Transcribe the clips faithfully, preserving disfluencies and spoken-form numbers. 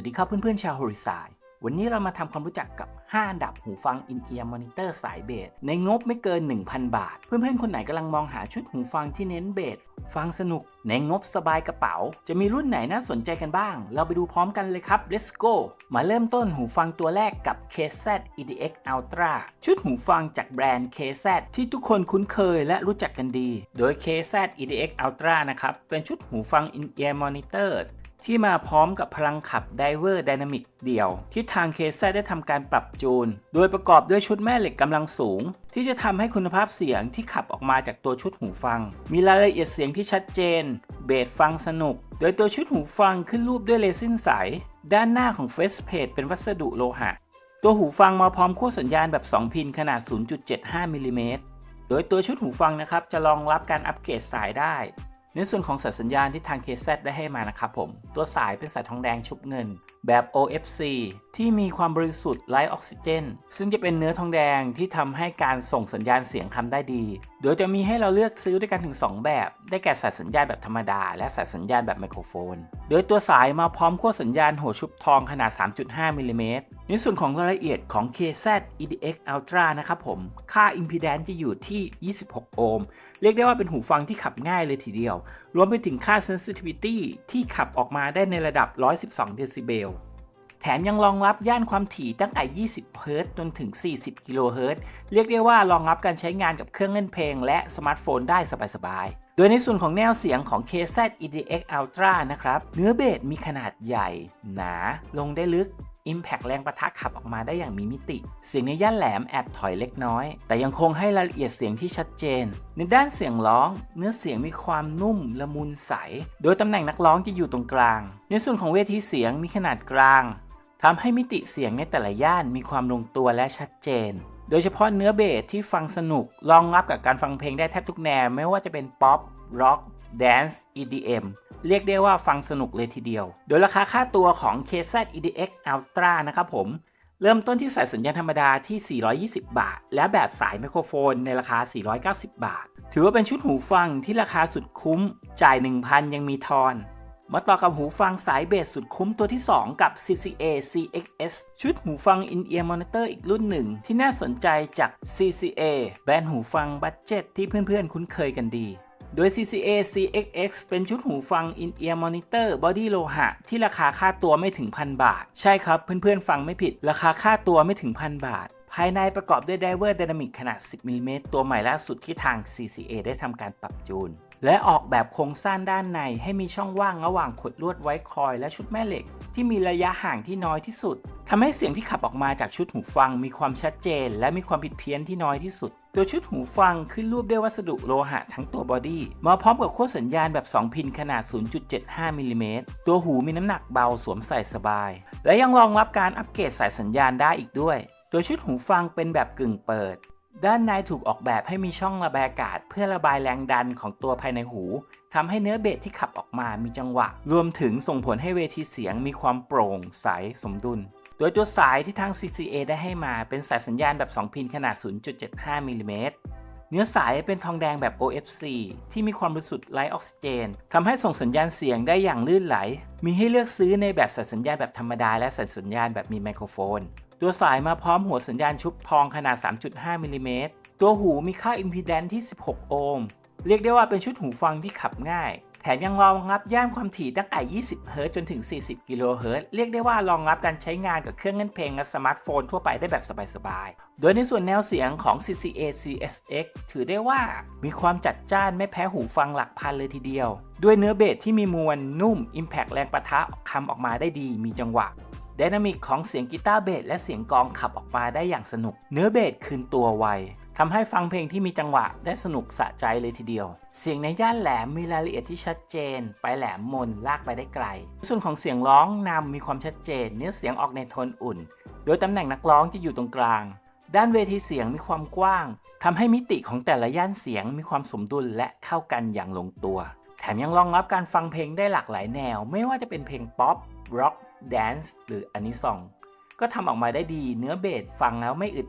ดีครับเพื่อนๆชาวโฮริซายวันนี้เรามาทำความรู้จักกับห้าอันดับหูฟัง In-ear Monitor สายเบสในงบไม่เกิน หนึ่งพัน บาทเพื่อนๆคนไหนกำลังมองหาชุดหูฟังที่เน้นเบสฟังสนุกในงบสบายกระเป๋าจะมีรุ่นไหนน่าสนใจกันบ้างเราไปดูพร้อมกันเลยครับ let's go มาเริ่มต้นหูฟังตัวแรกกับ เค แซด อี ดี เอ็กซ์ Ultra ชุดหูฟังจากแบรนด์ เค แซด ที่ทุกคนคุ้นเคยและรู้จักกันดีโดย เค แซด อี ดี เอ็กซ์ Ultra นะครับเป็นชุดหูฟัง In-ear Monitorที่มาพร้อมกับพลังขับ Driver Dynamic เดี่ยวที่ทาง เค แซด ได้ทำการปรับจูนโดยประกอบด้วยชุดแม่เหล็กกำลังสูงที่จะทำให้คุณภาพเสียงที่ขับออกมาจากตัวชุดหูฟังมีรายละเอียดเสียงที่ชัดเจนเบสฟังสนุกโดยตัวชุดหูฟังขึ้นรูปด้วยเรซินใสด้านหน้าของเฟสเพจเป็นวัสดุโลหะตัวหูฟังมาพร้อมขั้วสัญญาณแบบสองพินขนาด ศูนย์จุดเจ็ดห้า มิลลิเมตรโดยตัวชุดหูฟังนะครับจะรองรับการอัปเกรดสายได้ในส่วนของสายสัญญาณที่ทาง เค แซด ได้ให้มานะครับผมตัวสายเป็นสายทองแดงชุบเงินแบบ โอ เอฟ ซี ที่มีความบริสุทธิ์ไร้ออกซิเจนซึ่งจะเป็นเนื้อทองแดงที่ทำให้การส่งสัญญาณเสียงทำได้ดีโดยจะมีให้เราเลือกซื้อด้วยกันถึงสองแบบได้แก่สายสัญญาณแบบธรรมดาและสายสัญญาณแบบไมโครโฟนโดยตัวสายมาพร้อมขั้วสัญญาณหัวชุบทองขนาด สามจุดห้า มิลลิเมตรในส่วนของรายละเอียดของ เค แซด อี ดี เอ็กซ์ Ultra นะครับผมค่า Impedance จะอยู่ที่ยี่สิบหกโอห์มเรียกได้ว่าเป็นหูฟังที่ขับง่ายเลยทีเดียวรวมไปถึงค่า Sensitivity ที่ขับออกมาได้ในระดับหนึ่งร้อยสิบสองเดซิเบลแถมยังรองรับย่านความถี่ตั้งแต่ยี่สิบเฮิร์ตซ์จนถึงสี่สิบกิโลเฮิรตซ์เรียกได้ว่ารองรับการใช้งานกับเครื่องเล่นเพลงและสมาร์ทโฟนได้สบายๆโดยในส่วนของแนวเสียงของ เค แซด อี ดี เอ็กซ์ Ultra นะครับเนื้อเบสมีขนาดใหญ่หนาลงได้ลึกImpact แรงปะทะขับออกมาได้อย่างมีมิติเสียงในย่านแหลมแอบถอยเล็กน้อยแต่ยังคงให้รายละเอียดเสียงที่ชัดเจนในด้านเสียงร้องเนื้อเสียงมีความนุ่มละมุนใสโดยตำแหน่งนักร้องจะอยู่ตรงกลางในส่วนของเวทีเสียงมีขนาดกลางทำให้มิติเสียงในแต่ละย่านมีความลงตัวและชัดเจนโดยเฉพาะเนื้อเบสที่ฟังสนุกรองรับกับการฟังเพลงได้แทบทุกแนวไม่ว่าจะเป็นป๊อปร็อกแดนซ์ อี ดี เอ็ม เรียกได้ว่าฟังสนุกเลยทีเดียวโดยราคาค่าตัวของ เค แซด อี ดี เอ็กซ์ Ultra นะครับผมเริ่มต้นที่สายสัญญาณธรรมดาที่สี่ร้อยยี่สิบบาทและแบบสายไมโครโฟนในราคาสี่ร้อยเก้าสิบบาทถือว่าเป็นชุดหูฟังที่ราคาสุดคุ้มจ่าย หนึ่งพัน ยังมีทอนมาต่อกับหูฟังสายเบสสุดคุ้มตัวที่สองกับ ซี ซี เอ ซี เอ็กซ์ เอส ชุดหูฟัง In-ear Monitor อีกรุ่นหนึ่งที่น่าสนใจจาก ซี ซี เอ แบรนด์หูฟังบัดเจ็ตที่เพื่อนๆคุ้นเคยกันดีโดย ซี ซี เอ ซี เอ็กซ์ เอ็กซ์ เป็นชุดหูฟัง In-ear Monitor Body โลหะที่ราคาค่าตัวไม่ถึงพันบาทใช่ครับเพื่อนๆฟังไม่ผิดราคาค่าตัวไม่ถึงพันบาทภายในประกอบด้วย Driver Dynamic ขนาดสิบมิลลิเมตรตัวใหม่ล่าสุดที่ทาง ซี ซี เอ ได้ทำการปรับจูนและออกแบบโครงสร้างด้านในให้มีช่องว่างระหว่างขดลวดไว้คอยและชุดแม่เหล็กที่มีระยะห่างที่น้อยที่สุดทำให้เสียงที่ขับออกมาจากชุดหูฟังมีความชัดเจนและมีความผิดเพี้ยนที่น้อยที่สุดตัวชุดหูฟังขึ้นรูปด้วยวัสดุโลหะทั้งตัวบอดี้มาพร้อมกับขั้วสัญญาณแบบสองพินขนาด ศูนย์จุดเจ็ดห้า มิลลิเมตรตัวหูมีน้ำหนักเบาสวมใส่สบายและยังรองรับการอัปเกรดสายสัญญาณได้อีกด้วยตัวชุดหูฟังเป็นแบบกึ่งเปิดด้านในถูกออกแบบให้มีช่องระบายอากาศเพื่อระบายแรงดันของตัวภายในหูทำให้เนื้อเบสที่ขับออกมามีจังหวะรวมถึงส่งผลให้เวทีเสียงมีความโปร่งใสสมดุลโดยตัวสายที่ทาง ซี ซี เอ ได้ให้มาเป็นสายสัญญาณแบบสองพินขนาด ศูนย์จุดเจ็ดห้า มิลลิเมตรเนื้อสายเป็นทองแดงแบบ โอ เอฟ ซี ที่มีความบริสุทธิ์ไร้ออกซิเจนทำให้ส่งสัญญาณเสียงได้อย่างลื่นไหลมีให้เลือกซื้อในแบบสายสัญญาณแบบธรรมดาและสายสัญญาณแบบมีไมโครโฟนตัวสายมาพร้อมหัวสัญญาณชุบทองขนาด สามจุดห้า มิลลิเมตรตัวหูมีค่า Impedance ที่สิบหกโอห์มเรียกได้ว่าเป็นชุดหูฟังที่ขับง่ายแถมยังรองรับย่านความถี่ตั้งแต่ยี่สิบเฮิร์ตซ์จนถึงสี่สิบกิโลเฮิรตซ์เรียกได้ว่ารองรับการใช้งานกับเครื่องเล่นเพลงและสมาร์ทโฟนทั่วไปได้แบบสบายๆโดยในส่วนแนวเสียงของ ซี ซี เอ ซี เอส เอ็กซ์ ถือได้ว่ามีความจัดจ้านไม่แพ้หูฟังหลักพันเลยทีเดียวด้วยเนื้อเบสที่มีมวลนุ่ม Impact แรงปะทะคำออกมาได้ดีมีจังหวะไดนามิกของเสียงกีตาร์เบสและเสียงกลองขับออกมาได้อย่างสนุกเนื้อเบสคืนตัวไวทำให้ฟังเพลงที่มีจังหวะได้สนุกสะใจเลยทีเดียวเสียงในย่านแหลมมีรายละเอียดที่ชัดเจนไปแหลมมนลากไปได้ไกลส่วนของเสียงร้องนำมีความชัดเจนเนื้อเสียงออกในโทนอุ่นโดยตำแหน่งนักร้องจะอยู่ตรงกลางด้านเวทีเสียงมีความกว้างทำให้มิติของแต่ละย่านเสียงมีความสมดุลและเข้ากันอย่างลงตัวแถมยังรองรับการฟังเพลงได้หลากหลายแนวไม่ว่าจะเป็นเพลงป๊อปร็อกแดนซ์หรืออานิซองก็ทำออกมาได้ดีเนื้อเบสฟังแล้วไม่อึดอัดแถ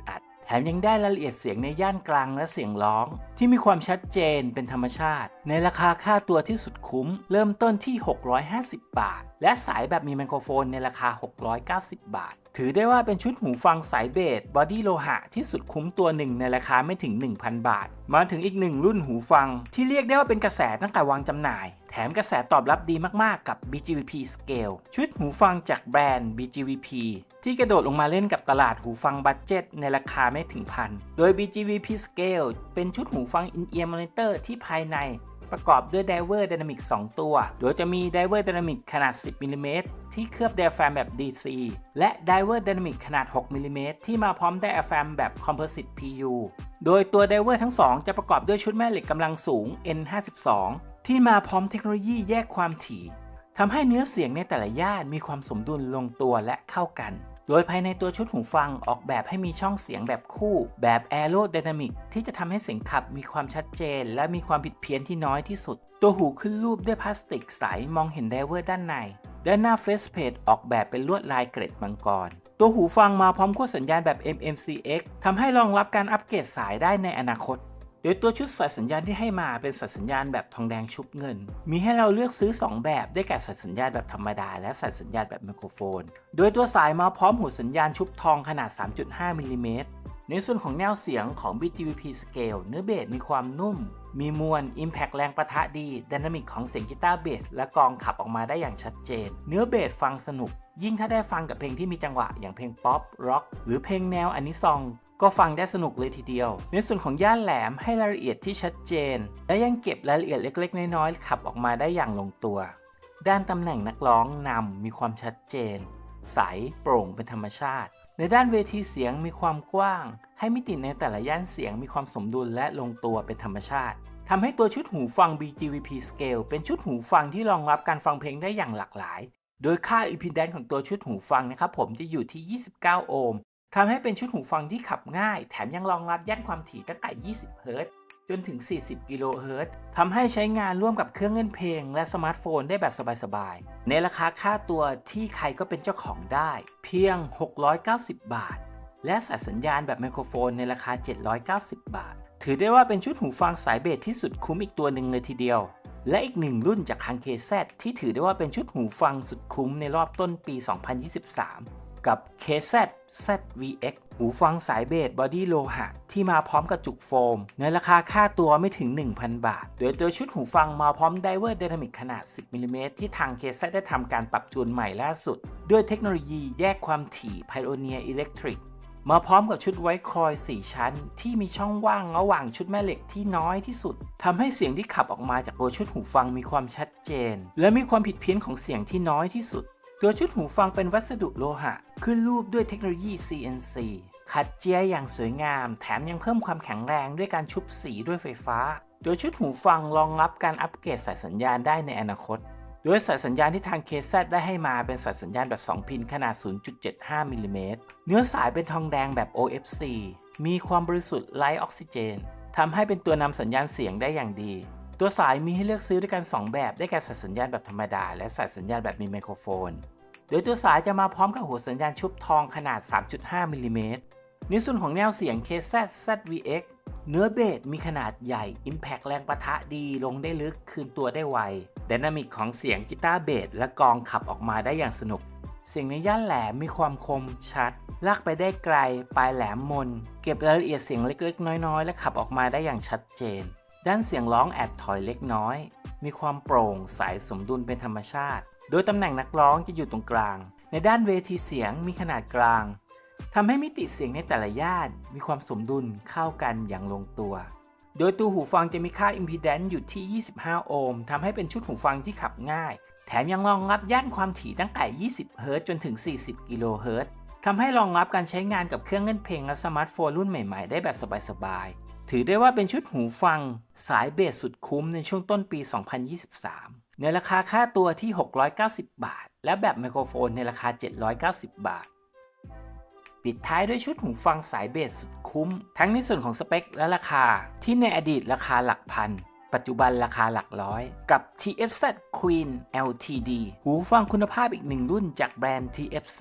แถมยังได้รายละเอียดเสียงในย่านกลางและเสียงร้องที่มีความชัดเจนเป็นธรรมชาติในราคาค่าตัวที่สุดคุ้มเริ่มต้นที่หกร้อยห้าสิบบาทและสายแบบมีไมโครโฟนในราคาหกร้อยเก้าสิบบาทถือได้ว่าเป็นชุดหูฟังสายเบสบอดี้โลหะที่สุดคุ้มตัวหนึ่งในราคาไม่ถึง หนึ่งพัน บาทมาถึงอีกหนึ่งรุ่นหูฟังที่เรียกได้ว่าเป็นกระแสตั้งแต่วางจำหน่ายแถมกระแสตอบรับดีมากๆกับ บี จี วี พี Scale ชุดหูฟังจากแบรนด์ บี จี วี พี ที่กระโดดลงมาเล่นกับตลาดหูฟังบัดเจ็ตในราคาไม่ถึงพันโดย บี จี วี พี Scale เป็นชุดหูฟัง In-Ear Monitor ที่ภายในประกอบด้วย Driver Dynamic สองตัวโดยจะมี Driver Dynamic ขนาด สิบมิลลิเมตร ที่เคลือบ Diaphragm แบบ ดี ซี และ Driver Dynamic ขนาด หกมิลลิเมตร ที่มาพร้อม Diaphragm แบบ Composite พี ยู โดยตัว Driver ทั้งสองจะประกอบด้วยชุดแม่เหล็กกำลังสูง เอ็น ห้าสิบสอง ที่มาพร้อมเทคโนโลยีแยกความถี่ทำให้เนื้อเสียงในแต่ละย่านมีความสมดุลลงตัวและเข้ากันโดยภายในตัวชุดหูฟังออกแบบให้มีช่องเสียงแบบคู่แบบ Aerodynamic ที่จะทำให้เสียงขับมีความชัดเจนและมีความผิดเพี้ยนที่น้อยที่สุดตัวหูขึ้นรูปด้วยพลาสติกใสมองเห็นไดเวอร์ด้านในด้านหน้าเฟสเพลทออกแบบเป็นลวดลายเกร็ดมังกรตัวหูฟังมาพร้อมขั้วสัญญาณแบบ เอ็ม เอ็ม ซี เอ็กซ์ ทำให้รองรับการอัปเกรดสายได้ในอนาคตโดยตัวชุดสายสัญญาณที่ให้มาเป็นสายสัญญาณแบบทองแดงชุบเงินมีให้เราเลือกซื้อสองแบบได้แก่สายสัญญาณแบบธรรมดาและสายสัญญาณแบบไมโครโฟนโดยตัวสายมาพร้อมหูสัญญาณชุบทองขนาด สามจุดห้ามิลลิเมตร ในส่วนของแนวเสียงของ บี จี วี พี Scale เนื้อเบสมีความนุ่มมีมวล Impact แรงปะทะดี Dynamic ของเสียงกีตาร์เบสและกลองขับออกมาได้อย่างชัดเจนเนื้อเบสฟังสนุกยิ่งถ้าได้ฟังกับเพลงที่มีจังหวะอย่างเพลงป๊อปร็อกหรือเพลงแนวอานิซองก็ฟังได้สนุกเลยทีเดียวในส่วนของย่านแหลมให้รายละเอียดที่ชัดเจนและยังเก็บรายละเอียดเล็กๆน้อยๆขับออกมาได้อย่างลงตัวด้านตำแหน่งนักร้องนำมีความชัดเจนใสโปร่งเป็นธรรมชาติในด้านเวทีเสียงมีความกว้างให้มิติในแต่ละย่านเสียงมีความสมดุลและลงตัวเป็นธรรมชาติทำให้ตัวชุดหูฟัง บี จี วี พี Scale เป็นชุดหูฟังที่รองรับการฟังเพลงได้อย่างหลากหลายโดยค่า Impedance ของตัวชุดหูฟังนะครับผมจะอยู่ที่ยี่สิบเก้าโอห์มทำให้เป็นชุดหูฟังที่ขับง่ายแถมยังรองรับย่านความถี่ตั้งแต่ยี่สิบเฮิรตซ์จนถึงสี่สิบกิโลเฮิรตซ์ทำให้ใช้งานร่วมกับเครื่องเล่นเพลงและสมาร์ทโฟนได้แบบสบายๆในราคาค่าตัวที่ใครก็เป็นเจ้าของได้เพียงหกร้อยเก้าสิบบาทและสายสัญญาณแบบไมโครโฟนในราคาเจ็ดร้อยเก้าสิบบาทถือได้ว่าเป็นชุดหูฟังสายเบสที่สุดคุ้มอีกตัวหนึ่งเลยทีเดียวและอีกหนึ่งรุ่นจากทาง เค แซด ที่ถือได้ว่าเป็นชุดหูฟังสุดคุ้มในรอบต้นปีสองพันยี่สิบสามกับ เค แซด แซด วี เอ็กซ์ หูฟังสายเบสบอดี้โลหะที่มาพร้อมกับจุกโฟมในราคาค่าตัวไม่ถึง หนึ่งพัน บาทโดยตัวชุดหูฟังมาพร้อม Driver Dynamic ขนาด สิบมิลลิเมตร ที่ทาง เค แซด ได้ทำการปรับจูนใหม่ล่าสุดด้วยเทคโนโลยีแยกความถี่ Pioneer Electric มาพร้อมกับชุดไวท์คอยล์สี่ชั้นที่มีช่องว่างระหว่างชุดแม่เหล็กที่น้อยที่สุดทำให้เสียงที่ขับออกมาจากตัวชุดหูฟังมีความชัดเจนและมีความผิดเพี้ยนของเสียงที่น้อยที่สุดตัวชุดหูฟังเป็นวัสดุโลหะขึ้นรูปด้วยเทคโนโลยี ซี เอ็น ซี ขัดเจียอย่างสวยงามแถมยังเพิ่มความแข็งแรงด้วยการชุบสีด้วยไฟฟ้าโดยชุดหูฟังรองรับการอัปเกรดสายสัญญาณได้ในอนาคตโดยสายสัญญาณที่ทาง เค แซด ได้ให้มาเป็นสายสัญญาณแบบสองพินขนาด ศูนย์จุดเจ็ดห้ามิลลิเมตร เนื้อสายเป็นทองแดงแบบ โอ เอฟ ซี มีความบริสุทธิ์ไร้ออกซิเจนทำให้เป็นตัวนำสัญญาณเสียงได้อย่างดีตัวสายมีให้เลือกซื้อด้วยกันสองแบบได้แก่สายสัญญาณแบบธรรมดาและสายสัญญาณแบบมีไมโครโฟนโดยตัวสายจะมาพร้อมกับหัวสัญญาณชุบทองขนาด สามจุดห้ามิลลิเมตร ในส่วนของแนวเสียง เค แซด แซด วี เอ็กซ์ เนื้อเบสมีขนาดใหญ่ Impact แรงปะทะดีลงได้ลึกคืนตัวได้ไว Dynamic ของเสียงกีตาร์เบสและกลองขับออกมาได้อย่างสนุกเสียงในย่านแหลมมีความคมชัดลากไปได้ไกลปลายแหลมมนเก็บรายละเอียดเสียงเล็กๆน้อยๆและขับออกมาได้อย่างชัดเจนด้านเสียงร้องแอบถอยเล็กน้อยมีความโปร่งใสสมดุลเป็นธรรมชาติโดยตำแหน่งนักร้องจะอยู่ตรงกลางในด้านเวทีเสียงมีขนาดกลางทำให้มิติเสียงในแต่ละย่านมีความสมดุลเข้ากันอย่างลงตัวโดยตัวหูฟังจะมีค่า Impedance อยู่ที่ยี่สิบห้าโอห์มทำให้เป็นชุดหูฟังที่ขับง่ายแถมยังรองรับย่านความถี่ตั้งแต่ยี่สิบเฮิรตซ์จนถึงสี่สิบกิโลเฮิรตซ์ทำให้รองรับการใช้งานกับเครื่องเล่นเพลงและสมาร์ทโฟนรุ่นใหม่ๆได้แบบสบายๆถือได้ว่าเป็นชุดหูฟังสายเบสสุดคุ้มในช่วงต้นปีสองพันยี่สิบสามในราคาค่าตัวที่หกร้อยเก้าสิบบาทและแบบไมโครโฟนในราคาเจ็ดร้อยเก้าสิบบาทปิดท้ายด้วยชุดหูฟังสายเบสสุดคุ้มทั้งในส่วนของสเปคและราคาที่ในอดีตราคาหลักพันปัจจุบันราคาหลักร้อยกับ ที เอฟ แซด Queen แอล ที ดี หูฟังคุณภาพอีกหนึ่งรุ่นจากแบรนด์ ที เอฟ แซด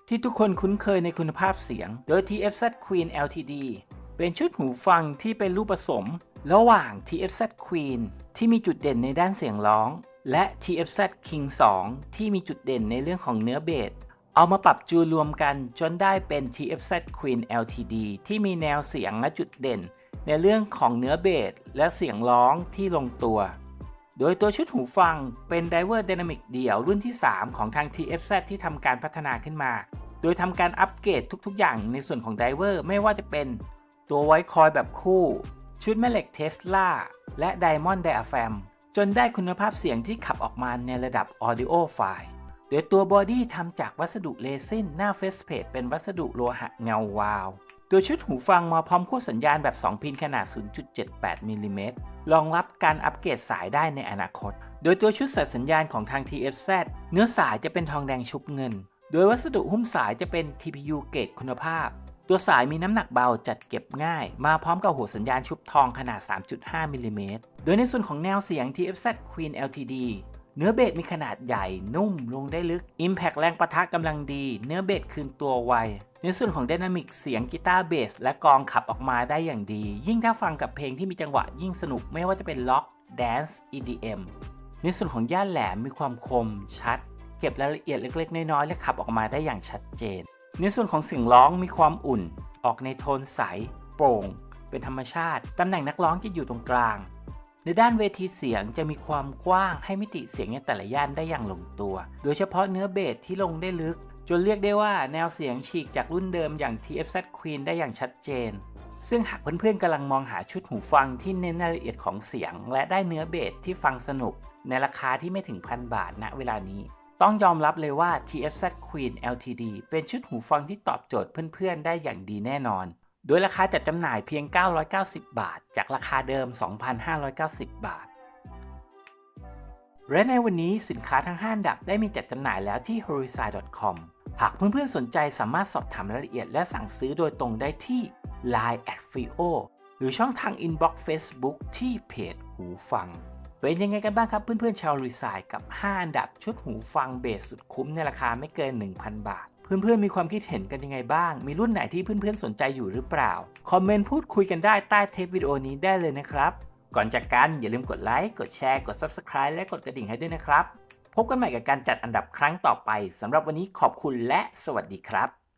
ที่ทุกคนคุ้นเคยในคุณภาพเสียงโดย ที เอฟ แซด Queen แอล ที ดี เป็นชุดหูฟังที่เป็นรูปผสมระหว่าง ที เอฟ แซด Queen ที่มีจุดเด่นในด้านเสียงร้องและ ที เอฟ แซด King ทู ที่มีจุดเด่นในเรื่องของเนื้อเบสเอามาปรับจูนรวมกันจนได้เป็น ที เอฟ แซด Queen แอล ที ดี ที่มีแนวเสียงและจุดเด่นในเรื่องของเนื้อเบสและเสียงร้องที่ลงตัวโดยตัวชุดหูฟังเป็น Driver Dynamic เดี่ยวรุ่นที่สามของทาง ที เอฟ แซด ที่ทำการพัฒนาขึ้นมาโดยทำการอัปเกรดทุกๆอย่างในส่วนของ Driver ไม่ว่าจะเป็นตัวไวท์คอยแบบคู่ชุดแม่เหล็ก Tesla และ Diamond Diaphragm จนได้คุณภาพเสียงที่ขับออกมาในระดับ Audio File โดยตัวบอดี้ทำจากวัสดุเรซินหน้าเฟสเพลทเป็นวัสดุโลหะเงาวาวตัวชุดหูฟังมาพร้อมขั้วสัญญาณแบบสองพินขนาด ศูนย์จุดเจ็ดแปด มิลลิเมตรรองรับการอัปเกรดสายได้ในอนาคตโดยตัวชุดสายสัญญาณของทาง ที เอฟ แซด เนื้อสายจะเป็นทองแดงชุบเงินโดยวัสดุหุ้มสายจะเป็น ที พี ยู เกรดคุณภาพตัวสายมีน้ำหนักเบาจัดเก็บง่ายมาพร้อมกับหัวสัญญาณชุบทองขนาด สามจุดห้า มิลลิเมตรโดยในส่วนของแนวเสียง ที เอฟ แซด Queen แอล ที ดี เนื้อเบสมีขนาดใหญ่นุ่มลงได้ลึก Impact แรงปะทะกำลังดีเนื้อเบสคืนตัวไวในส่วนของ Dynamic เสียงกีตาร์เบสและกลองขับออกมาได้อย่างดียิ่งถ้าฟังกับเพลงที่มีจังหวะยิ่งสนุกไม่ว่าจะเป็นล็อก Dance อี ดี เอ็ม ในส่วนของย่านแหลมมีความคมชัดเก็บรายละเอียดเล็กๆน้อยๆและขับออกมาได้อย่างชัดเจนในส่วนของเสียงร้องมีความอุ่นออกในโทนใสโปร่งเป็นธรรมชาติตำแหน่งนักร้องจะอยู่ตรงกลางในด้านเวทีเสียงจะมีความกว้างให้มิติเสียงในแต่ละย่านได้อย่างลงตัวโดยเฉพาะเนื้อเบสที่ลงได้ลึกจนเรียกได้ว่าแนวเสียงฉีกจากรุ่นเดิมอย่าง ที เอฟ แซด Queen ได้อย่างชัดเจนซึ่งหากเพื่อนๆกำลังมองหาชุดหูฟังที่เน้นรายละเอียดของเสียงและได้เนื้อเบสที่ฟังสนุกในราคาที่ไม่ถึงพันบาทณเวลานี้ต้องยอมรับเลยว่า ที เอฟ แซด Queen แอล ที ดี เป็นชุดหูฟังที่ตอบโจทย์เพื่อนๆได้อย่างดีแน่นอนโดยราคาจัดจำหน่ายเพียงเก้าร้อยเก้าสิบบาทจากราคาเดิม สองพันห้าร้อยเก้าสิบ บาทและในวันนี้สินค้าทั้งห้าอันดับได้มีจัดจำหน่ายแล้วที่ โฮริซาย ดอท คอม หากเพื่อนๆสนใจสามารถสอบถามรายละเอียดและสั่งซื้อโดยตรงได้ที่ ไลน์ แอท ฟีโอ หรือช่องทาง Inbox Facebook ที่เพจหูฟังเป็นยังไงกันบ้างครับเพื่อนๆชาวรีไซน์กับห้าอันดับชุดหูฟังเบสสุดคุ้มในราคาไม่เกิน หนึ่งพัน บาทเพื่อนๆมีความคิดเห็นกันยังไงบ้างมีรุ่นไหนที่เพื่อนๆสนใจอยู่หรือเปล่าคอมเมนต์พูดคุยกันได้ใต้เทปวิดีโอนี้ได้เลยนะครับก่อนจากกันอย่าลืมกดไลค์กดแชร์กด ซับสไครบ์ และกดกระดิ่งให้ด้วยนะครับพบกันใหม่กับการจัดอันดับครั้งต่อไปสำหรับวันนี้ขอบคุณและสวัสดีครับ